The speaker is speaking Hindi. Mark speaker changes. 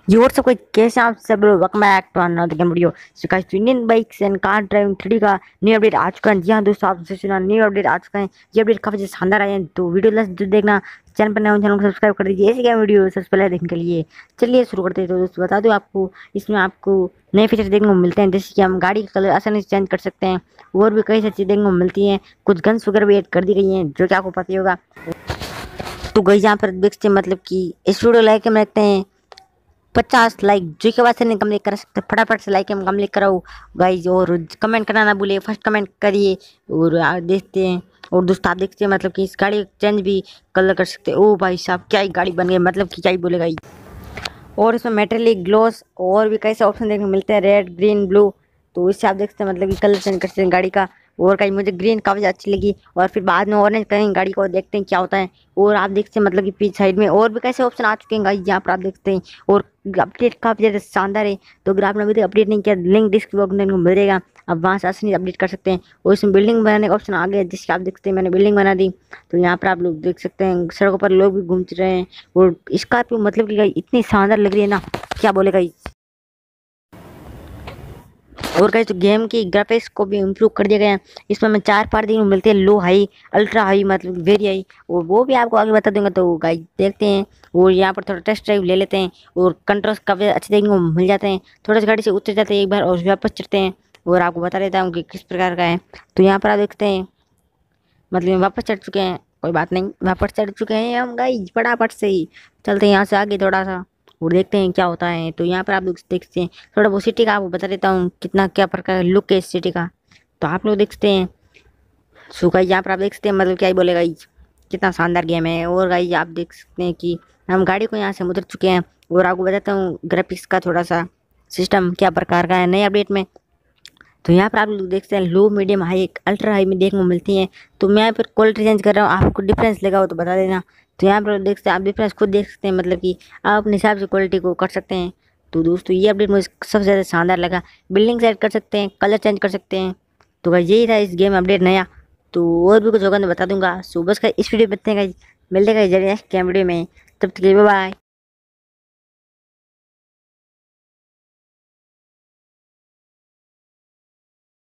Speaker 1: जी और सब कोई कैसे आप सब लोग welcome back to another game video. So guys, Indian bikes and car driving 3D का न्यू अपडेट आ चुका है। जी हाँ दोस्तों, आपसे सुना न्यू अपडेट आ चुका है। ये अपडेट काफी शानदार आए हैं, तो वीडियो लास्ट देखना। चैनल पर नए हो चैनल को सब्सक्राइब कर दीजिए ऐसे क्या वीडियो सबसे पहले देखने के लिए। चलिए शुरू करते हैं। तो दोस्तों बता दूं आपको, इसमें आपको नए फीचर देखने को मिलते हैं, जैसे कि हम गाड़ी का कलर आसानी से चेंज कर सकते हैं और भी कई सारी चीज़ें देखने को मिलती हैं। कुछ गन्स वगैरह भी ऐड कर दी गई हैं जो कि आपको पता ही होगा। तो गई यहाँ पर देख सकते हैं, मतलब कि इस वीडियो लाइक हम रखते हैं 50 लाइक, जो के बाद से नहीं कंप्लीट कर सकते, फटाफट से लाइक हम कंप्लीट कराओ गाइज। और कमेंट करना ना भूलिए, फर्स्ट कमेंट करिए। और देखते हैं। और दोस्तों आप देखते हैं, मतलब कि इस गाड़ी चेंज भी कलर कर सकते हैं। ओ भाई साहब, क्या ही गाड़ी बन गई, मतलब कि क्या ही बोलेगा। और इसमें मेटेलिक ग्लोस और भी कैसे ऑप्शन देखने को मिलते हैं, रेड ग्रीन ब्लू। तो इससे आप देख सकते हैं, मतलब कि कलर चेंज कर सकते हैं गाड़ी का। और कहीं मुझे ग्रीन काफ़ी अच्छी लगी, और फिर बाद में ऑरेंज करेंगे गाड़ी को, देखते हैं क्या होता है। और आप देखते हैं, मतलब कि पीछे साइड में और भी कैसे ऑप्शन आ चुके हैं गाइस, यहाँ पर आप देखते हैं। और अपडेट काफ़ी ज़्यादा शानदार है। तो अगर आपने अभी तक अपडेट नहीं किया, लिंक डिस्क्रिप्शन में मिल जाएगा, आप वहाँ से आसानी से अपडेट कर सकते हैं। और इसमें बिल्डिंग बनाने का ऑप्शन आ गया, जिसके आप देखते हैं मैंने बिल्डिंग बना दी। तो यहाँ पर आप लोग देख सकते हैं, सड़कों पर लोग भी घूम रहे हैं। और स्कॉर्पियो मतलब कि गाइस इतनी शानदार लग रही है ना, क्या बोले गाइस। और गाइस तो गेम की ग्राफिक्स को भी इम्प्रूव कर दिया गया है। इसमें हमें 4 पार्ट देखने को मिलते हैं, लो हाई, अल्ट्रा हाई, मतलब वेरी हाई। और वो भी आपको आगे बता दूंगा। तो गाइस देखते हैं, और यहाँ पर थोड़ा टेस्ट ड्राइव ले लेते हैं। और कंट्रोल्स काफ़ी अच्छे देखने को मिल जाते हैं। थोड़ा सा गाड़ी से उतर जाते हैं एक बार और वापस चढ़ते हैं, और आपको बता देता हूँ कि किस प्रकार का है। तो यहाँ पर आप देखते हैं, मतलब वापस चढ़ चुके हैं, कोई बात नहीं, वापस चढ़ चुके हैं हम गाइस फटाफट से ही। चलते हैं यहाँ से आगे थोड़ा सा, और देखते हैं क्या होता है। तो यहाँ पर आप लोग देखते हैं, थोड़ा वो सिटी का आपको बता देता हूँ कितना क्या प्रकार लुक है इस सिटी का। तो आप लोग देखते हैं। सो गाइस यहाँ पर आप देख सकते हैं, मतलब क्या ही बोले गाइस, कितना शानदार गेम है। और गाइस आप देख सकते हैं कि हम गाड़ी को यहाँ से उतर चुके हैं। और आपको बताता हूँ ग्राफिक्स का थोड़ा सा सिस्टम क्या प्रकार का है नए अपडेट में। तो यहाँ पर आप लोग देखते हैं, low medium high ultra high में देखने को मिलती हैं। तो मैं यहाँ पर क्वालिटी चेंज कर रहा हूँ, आपको डिफरेंस लगा हो तो बता देना। तो यहाँ पर देख सकते हैं, आप डिफरेंस खुद देख सकते हैं, मतलब कि आप अपने हिसाब से क्वालिटी को कर सकते हैं। तो दोस्तों ये अपडेट मुझे सबसे ज़्यादा शानदार लगा। बिल्डिंग सेट कर सकते हैं, कलर चेंज कर सकते हैं। तो भाई यही था इस गेम अपडेट नया। तो और भी कुछ होगा तो बता दूंगा। सुबह का इस वीडियो में मिलते हैं, मिलते हैं नेक्स्ट गेम वीडियो में। तब तक के लिए बाय बाय।